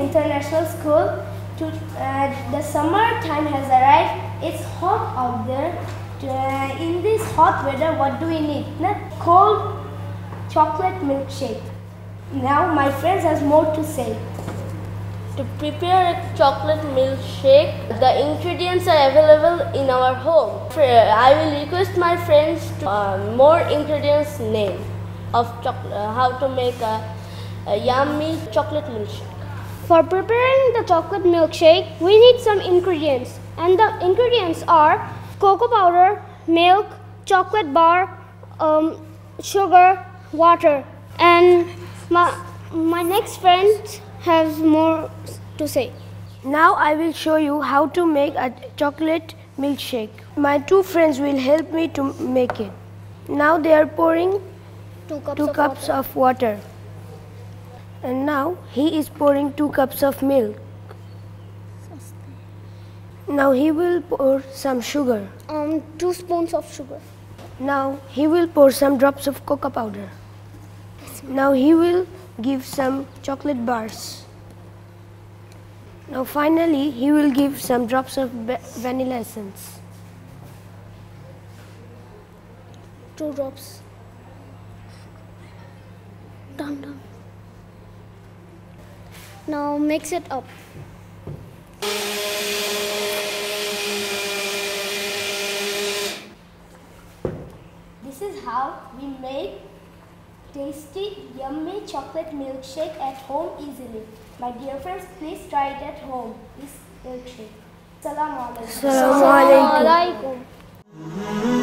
International School. The summer time has arrived. It's hot out there. In this hot weather, what do we need? Cold chocolate milkshake. Now my friends has more to say. To prepare a chocolate milkshake, the ingredients are available in our home. I will request my friends to more ingredients name of how to make a yummy chocolate milkshake. For preparing the chocolate milkshake, we need some ingredients, and the ingredients are cocoa powder, milk, chocolate bar, sugar, water, and my next friend has more to say. Now I will show you how to make a chocolate milkshake. My two friends will help me to make it. Now they are pouring 2 cups of water. And now he is pouring 2 cups of milk. Now he will pour some sugar. 2 spoons of sugar. Now he will pour some drops of cocoa powder. Now he will give some chocolate bars. Now finally he will give some drops of vanilla essence. 2 drops. Done. Now mix it up. This is how we make tasty, yummy chocolate milkshake at home easily. My dear friends, please try it at home. This milkshake. Assalamu alaikum. Assalamu alaikum.